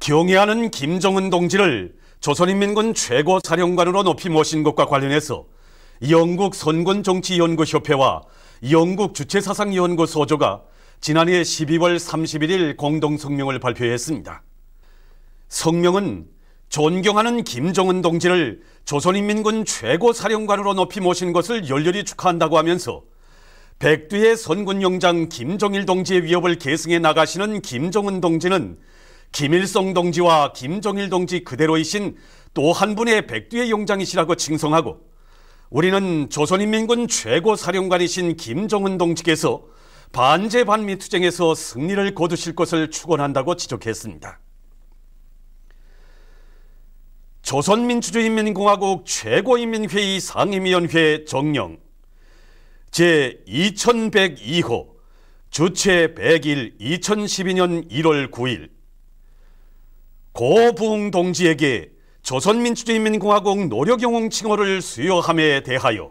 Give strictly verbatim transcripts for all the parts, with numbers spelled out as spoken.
경애하는 김정은 동지를 조선인민군 최고사령관으로 높이 모신 것과 관련해서 영국 선군정치연구협회와 영국 주체사상연구소조가 지난해 십이월 삼십일일 공동성명을 발표했습니다. 성명은 존경하는 김정은 동지를 조선인민군 최고사령관으로 높이 모신 것을 열렬히 축하한다고 하면서 백두의 선군용장 김정일 동지의 위협을 계승해 나가시는 김정은 동지는 김일성 동지와 김정일 동지 그대로이신 또 한 분의 백두의 용장이시라고 칭송하고, 우리는 조선인민군 최고사령관이신 김정은 동지께서 반제반미 투쟁에서 승리를 거두실 것을 축원한다고 지적했습니다. 조선민주주의인민공화국 최고인민회의 상임위원회 정령 제이천백이호 주체 백일 이천십이년 일월 구일 고부웅 동지에게 조선민주주의인민공화국 노력영웅 칭호를 수여함에 대하여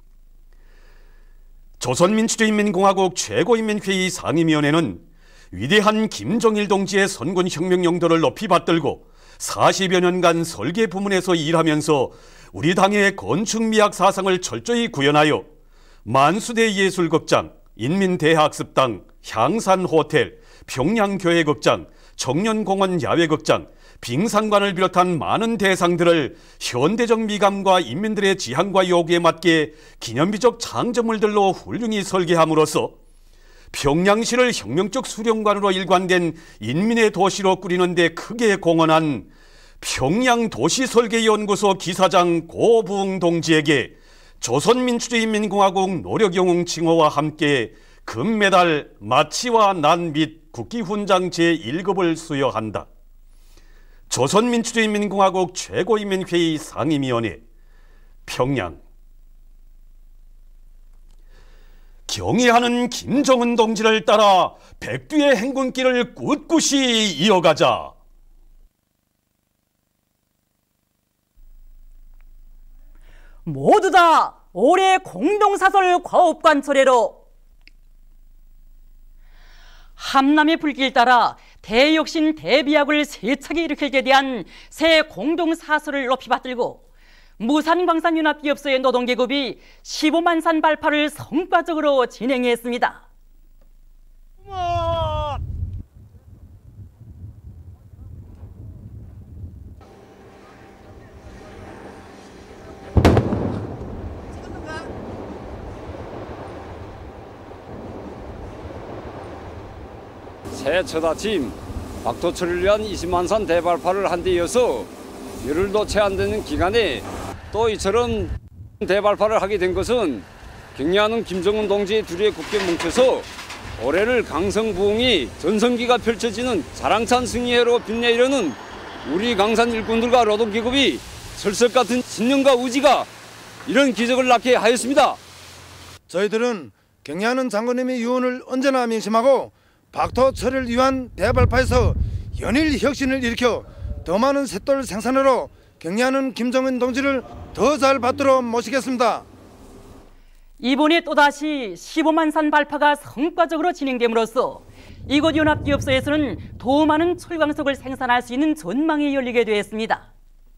조선민주주의인민공화국 최고인민회의 상임위원회는 위대한 김정일 동지의 선군혁명 용도를 높이 받들고 사십여 년간 설계 부문에서 일하면서 우리 당의 건축미학 사상을 철저히 구현하여 만수대 예술극장, 인민대학습당, 향산호텔, 평양교회극장, 청년공원 야외극장, 빙상관을 비롯한 많은 대상들을 현대적 미감과 인민들의 지향과 요구에 맞게 기념비적 창조물들로 훌륭히 설계함으로써 평양시를 혁명적 수련관으로 일관된 인민의 도시로 꾸리는 데 크게 공헌한 평양도시설계연구소 기사장 고부웅 동지에게 조선민주주의인민공화국 노력영웅 칭호와 함께 금메달, 마치와 난 및 국기훈장 제일급을 수여한다. 조선민주주의인민공화국 최고인민회의 상임위원회 평양. 경애하는 김정은 동지를 따라 백두의 행군길을 꿋꿋이 이어가자. 모두 다 올해 공동사설 과업관 철회로 함남의 불길 따라 대혁신 대비약을 세차게 일으키게 대한 새 공동사설을 높이 받들고 무산광산윤합기업소의 노동계급이 십오만 산 발파를 성과적으로 진행했습니다. 새해 첫 아침 박토철을 위한 이십만 산 대발파를 한 데 이어서 열흘도 채 안 되는 기간에 또 이처럼 대발파를 하게 된 것은 경애하는 김정은 동지의 둘이 굳게 뭉쳐서 올해를 강성부흥이 전성기가 펼쳐지는 자랑찬 승리해로 빛내려는 우리 강산 일꾼들과 노동계급이 철석 같은 신념과 의지가 이런 기적을 낳게 하였습니다. 저희들은 경애하는 장군님의 유언을 언제나 명심하고 박토철을 위한 대발파에서 연일 혁신을 일으켜 더 많은 셋돌 생산으로 경애하는 김정은 동지를 더 잘 받들어 모시겠습니다. 이번에 또다시 십오만 산 발파가 성과적으로 진행됨으로써 이곳 연합기업소에서는 더 많은 철광석을 생산할 수 있는 전망이 열리게 되었습니다.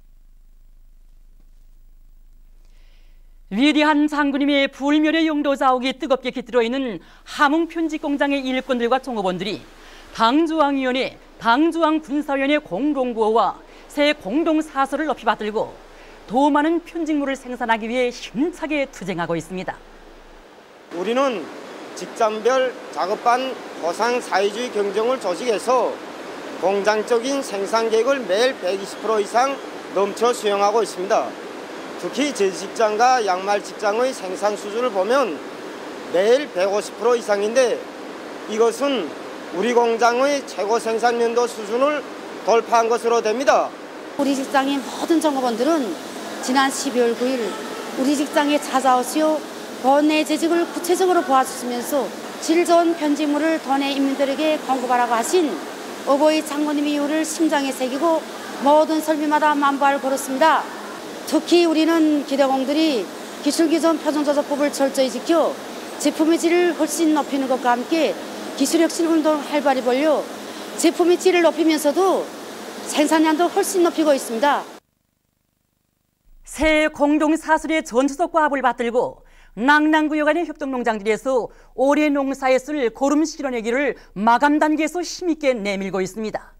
위대한 장군님의 불멸의 용도 자욱이 뜨겁게 깃들어 있는 함흥편집공장의 일꾼들과 종업원들이 당주왕위원회, 당주왕군사위원회 공동구호와 새 공동사설을 높이 받들고 더 많은 편직물을 생산하기 위해 힘차게 투쟁하고 있습니다. 우리는 직장별 작업반 보상 사회주의 경쟁을 조직해서 공장적인 생산 계획을 매일 백이십 퍼센트 이상 넘쳐 수행하고 있습니다. 특히 제직장과 양말 직장의 생산 수준을 보면 매일 백오십 퍼센트 이상인데 이것은 우리 공장의 최고 생산 연도 수준을 돌파한 것으로 됩니다. 우리 직장의 모든 종업원들은 지난 십이월 구일 우리 직장에 찾아오시어 도내 재직을 구체적으로 보아주시면서 질 좋은 편집물을 도내 인민들에게 공급하라고 하신 어버이 장군님의 이유를 심장에 새기고 모든 설비마다 만보를 걸었습니다. 특히 우리는 기대공들이 기술기존 표준조작법을 철저히 지켜 제품의 질을 훨씬 높이는 것과 함께 기술혁신 운동을 활발히 벌여 제품의 질을 높이면서도 생산량도 훨씬 높이고 있습니다. 새 공동사슬의 전투석과 합을 받들고 낭랑구역안의 협동농장들에서 올해 농사에 쓸 고름 실어내기를 마감 단계에서 힘있게 내밀고 있습니다.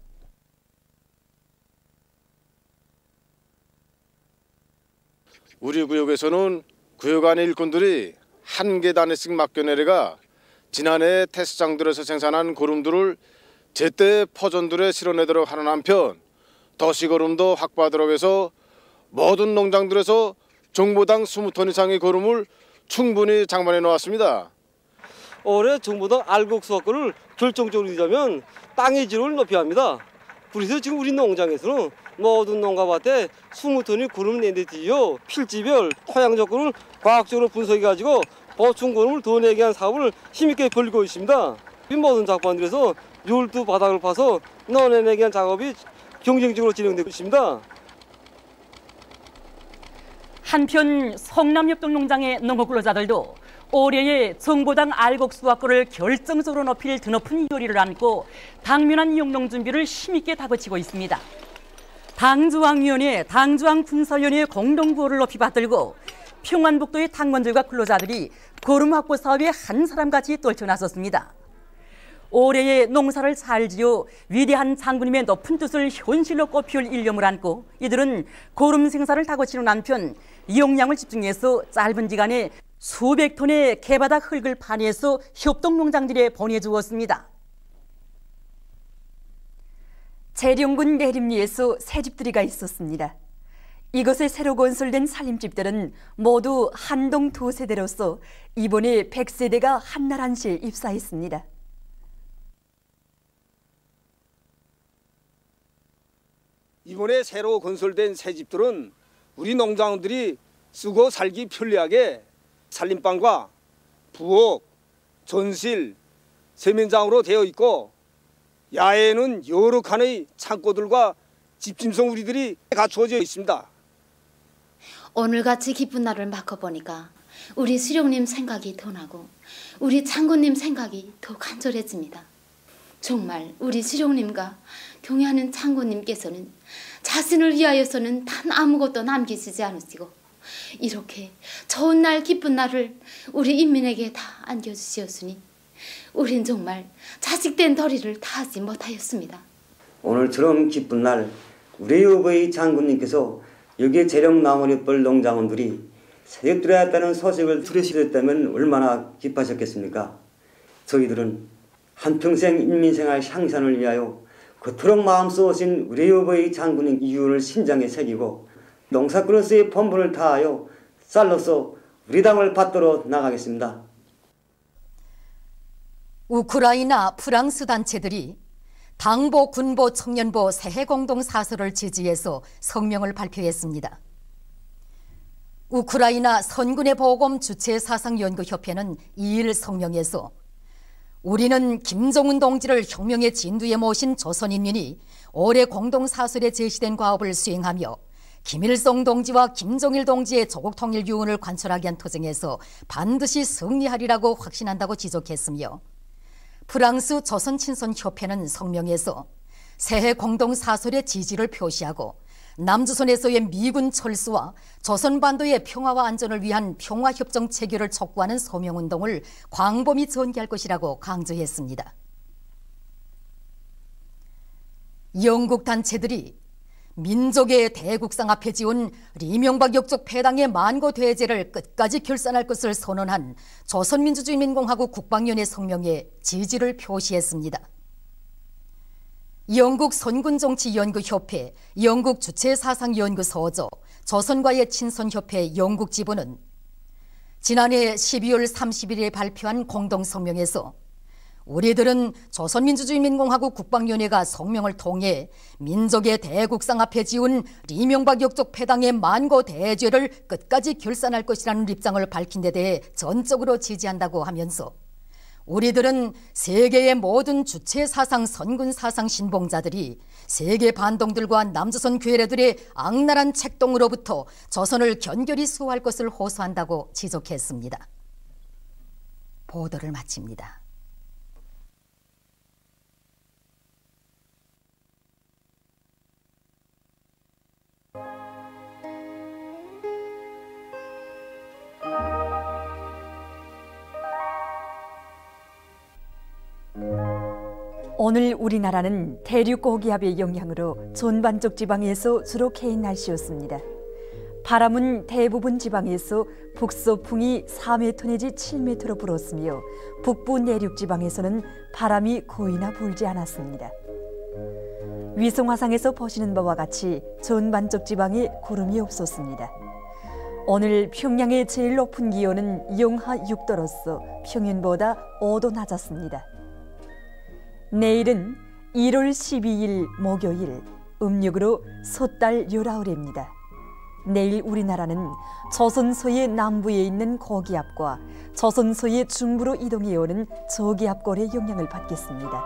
우리 구역에서는 구역 안의 일꾼들이 한 계단씩 맡겨내려가 지난해 테스트장들에서 생산한 고름들을 제때 퍼전들에 실어내도록 하는 한편 더시고름도 확보하도록 해서 모든 농장들에서 정보당 이십 톤 이상의 고름을 충분히 장만해 놓았습니다. 올해 정보당 알곡 수확권을 결정적으로 이루자면 땅의 질을 높여야 합니다. 그래서 지금 우리 농장에서는 모든 농가밭에 이십 톤의 고름을 낸 데 뒤이어 필지별 토양 조건을 과학적으로 분석해가지고 보충 고름을 더 내게 한 사업을 힘있게 벌이고 있습니다. 이 모든 작반들에서 열두 바닥을 파서 넣어내기 위한 작업이 경쟁적으로 진행되고 있습니다. 한편 성남협동농장의 농업근로자들도 올해의 정보당 알곡 수확고를 결정적으로 높일 드높은 요리를 안고 당면한 영농 준비를 힘있게 다그치고 있습니다. 당주왕위원회, 당주왕군사위원회 공동구호를 높이 받들고 평안북도의 당원들과 근로자들이 고름 확보 사업에 한 사람같이 떨쳐나섰습니다. 올해의 농사를 잘 지어 위대한 장군님의 높은 뜻을 현실로 꽃피울 일념을 안고 이들은 고름 생산을 다그치는 한편 용량을 집중해서 짧은 기간에 수백 톤의 개바닥 흙을 파내서 협동농장들에 보내주었습니다. 재령군 내림리에서 새집들이가 있었습니다. 이곳에 새로 건설된 살림집들은 모두 한동 두 세대로서 이번에 백 세대가 한날 한시에 입사했습니다. 이번에 새로 건설된 새집들은 우리 농장원들이 쓰고 살기 편리하게 살림방과 부엌, 전실, 세면장으로 되어 있고 야외에는 여러 칸의 창고들과 집짐승 우리들이 갖추어져 있습니다. 오늘같이 기쁜 날을 맞춰보니까 우리 수령님 생각이 더 나고 우리 장군님 생각이 더 간절해집니다. 정말 우리 수령님과 경애하는 장군님께서는 자신을 위하여서는 단 아무것도 남기시지 않으시고 이렇게 좋은 날 기쁜 날을 우리 인민에게 다 안겨주시었으니 우린 정말 자식된 도리를 다하지 못하였습니다. 오늘처럼 기쁜 날 우리 어버이 장군님께서 여기 재령나무리벌 농장원들이 새집 들어왔다는 소식을 들으셨다면 얼마나 기뻐하셨겠습니까? 저희들은 한평생 인민생활 향상을 위하여 그토록 마음 쏘신 우리 어버이 장군님 이윤을 신장에 새기고 농사꾼으로서의 본분을 다하여 쌀로서 우리 당을 받들어 나가겠습니다. 우크라이나, 프랑스 단체들이 당보, 군보, 청년보 새해 공동사설을 지지해서 성명을 발표했습니다. 우크라이나 선군의 보검 주체사상연구협회는 이일 성명에서 우리는 김정은 동지를 혁명의 진두에 모신 조선인민이 올해 공동사설에 제시된 과업을 수행하며 김일성 동지와 김정일 동지의 조국통일 유언을 관철하기 위한 투쟁에서 반드시 승리하리라고 확신한다고 지적했으며 프랑스 조선친선협회는 성명에서 새해 공동사설의 지지를 표시하고 남조선에서의 미군 철수와 조선반도의 평화와 안전을 위한 평화협정 체결을 촉구하는 서명운동을 광범위 전개할 것이라고 강조했습니다. 영국 단체들이 민족의 대국상 앞에 지운 리명박 역적 패당의 만고 대죄를 끝까지 결산할 것을 선언한 조선민주주의인민공화국 국방위원회 성명에 지지를 표시했습니다. 영국 선군정치연구협회, 영국 주체사상연구소조, 조선과의 친선협회 영국지부는 지난해 십이월 삼십일일에 발표한 공동성명에서 우리들은 조선민주주의인민공화국 국방위원회가 성명을 통해 민족의 대국상 앞에 지운 리명박 역적 패당의 만고 대죄를 끝까지 결산할 것이라는 입장을 밝힌 데 대해 전적으로 지지한다고 하면서 우리들은 세계의 모든 주체사상 선군사상 신봉자들이 세계 반동들과 남조선 괴뢰들의 악랄한 책동으로부터 조선을 견결히 수호할 것을 호소한다고 지적했습니다. 보도를 마칩니다. 오늘 우리나라는 대륙 고기압의 영향으로 전반적 지방에서 주로 개인 날씨였습니다. 바람은 대부분 지방에서 북서풍이 사 미터 내지 칠 미터로 불었으며 북부 내륙 지방에서는 바람이 거의나 불지 않았습니다. 위성화상에서 보시는 바와 같이 전반적 지방에 구름이 없었습니다. 오늘 평양의 제일 높은 기온은 영하 육 도로서 평균보다 오 도 낮았습니다. 내일은 일월 십이일 목요일, 음력으로 섣달 열아홉입니다. 내일 우리나라는 조선소의 남부에 있는 고기압과 조선소의 중부로 이동해오는 저기압골의 영향을 받겠습니다.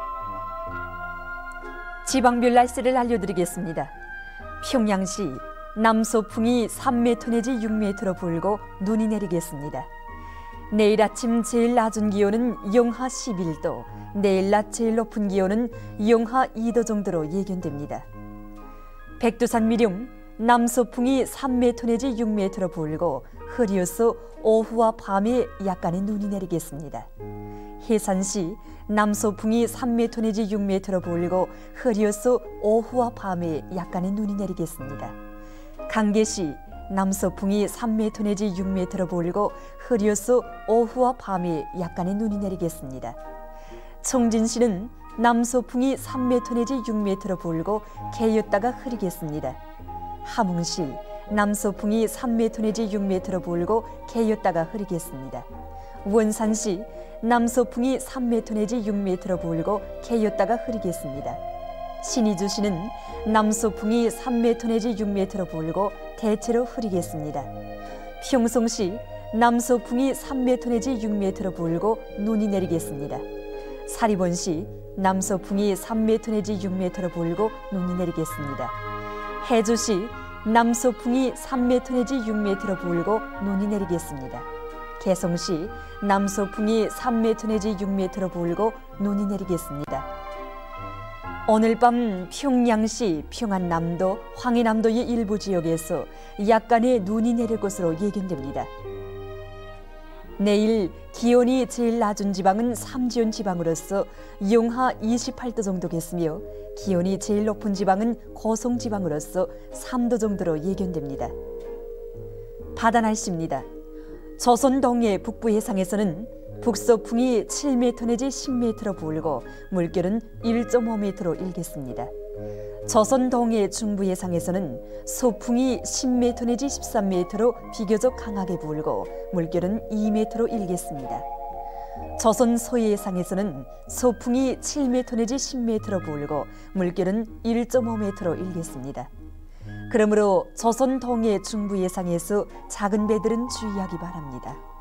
지방별 날씨를 알려드리겠습니다. 평양시 남서풍이 삼 미터 내지 육 미터로 불고 눈이 내리겠습니다. 내일 아침 제일 낮은 기온은 영하 십일 도, 내일 낮 제일 높은 기온은 영하 이 도 정도로 예견됩니다. 백두산 미령 남서풍이 삼 미터 내지 육 미터로 불고 흐려서 오후와 밤에 약간의 눈이 내리겠습니다. 해산시 남서풍이 삼 미터 내지 육 미터로 불고 흐려서 오후와 밤에 약간의 눈이 내리겠습니다. 강계시 남서풍이 삼 미터 내지 육 미터로 불고 흐려서 오후와 밤에 약간의 눈이 내리겠습니다. 청진시는 남서풍이 삼 미터 내지 육 미터로 불고 개였다가 흐리겠습니다. 함흥시 남서풍이 삼 미터 내지 육 미터로 불고 개였다가 흐리겠습니다. 원산시 남서풍이 삼 미터 내지 육 미터로 불고 개였다가 흐리겠습니다. 신의주시는 남서풍이 삼 미터 내지 육 미터로 불고 대체로 흐리겠습니다. 평성시 남서풍이 삼 미터 내지 육 미터로 불고 눈이 내리겠습니다. 사리본시 남서풍이 삼 미터 내지 육 미터로 불고 눈이 내리겠습니다. 해주시 남서풍이 삼 미터 내지 육 미터로 불고 눈이 내리겠습니다. 개성시 남서풍이 삼 미터 내지 육 미터로 불고 눈이 내리겠습니다. 오늘 밤 평양시 평안남도, 황해남도의 일부 지역에서 약간의 눈이 내릴 것으로 예견됩니다. 내일 기온이 제일 낮은 지방은 삼지연 지방으로서 영하 이십팔 도 정도겠으며 기온이 제일 높은 지방은 고성 지방으로서 삼 도 정도로 예견됩니다. 바다 날씨입니다. 조선 동해 북부 해상에서는 북서풍이 칠 미터 내지 십 미터로 불고 물결은 일 점 오 미터로 일겠습니다. 조선 동해 중부 해상에서는 소풍이 십 미터 내지 십삼 미터로 비교적 강하게 불고 물결은 이 미터로 일겠습니다. 조선 서해 해상에서는 소풍이 칠 미터 내지 십 미터로 불고 물결은 일 점 오 미터로 일겠습니다. 그러므로 조선 동해 중부 해상에서 작은 배들은 주의하기 바랍니다.